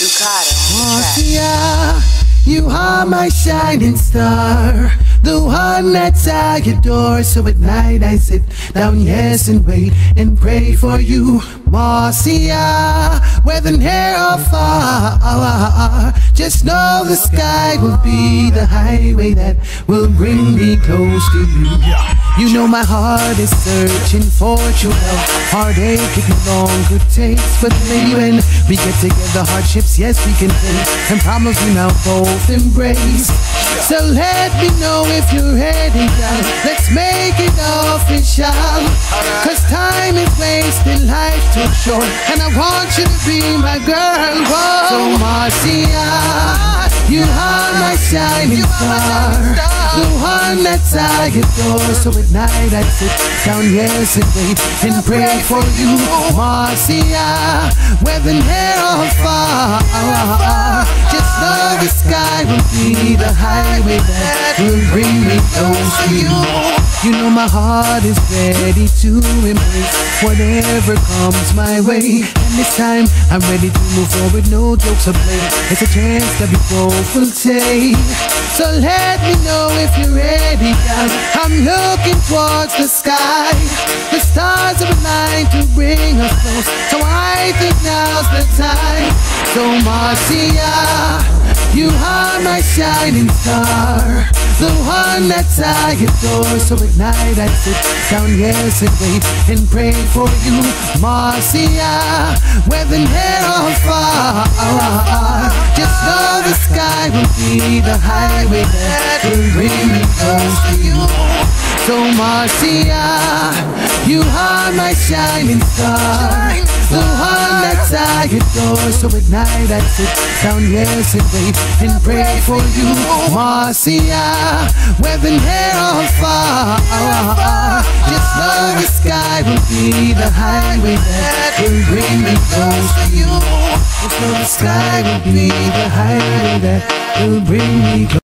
Marcia, you are my shining star, the one that I adore. So at night I sit down, yes, and wait and pray for you, Marcia, whether near or far. Just know the sky will be the highway that will bring me close to you. You know my heart is searching for true love. Heartache it no longer takes, but maybe when we get together, hardships, yes, we can take, and promise we now both embrace. So let me know if you're ready, girl. Let's make it official, cause time is wasting, life too short, and I want you to be my girl. Whoa. So Marcia, you are my shining star, the one that I adore. So at night I sit down, yes, and wait and pray for you, Marcia, whether near or far. Just know the sky will be the highway that will bring me close to you. You know my heart is ready to embrace whatever comes my way, and this time I'm ready to move forward, no jokes or play. It's a chance that we both will take. So let me know if you're ready, girl. I'm looking towards the sky. The stars are aligned to bring us close, so I think now's the time. So Marcia, you are my shining star, the one that I adore. So at night I sit down, yes, and wait and pray for you, Marcia, whether near or far. Just know the sky will be the highway that will bring me close to you. So Marcia, you are my shining star, the one that I adore. So at night I sit down, yes, and wait and pray for you, Marcia, whether near or far. Just know the sky will be the highway that will bring me close to you. Just know the sky will be the highway that will bring me close.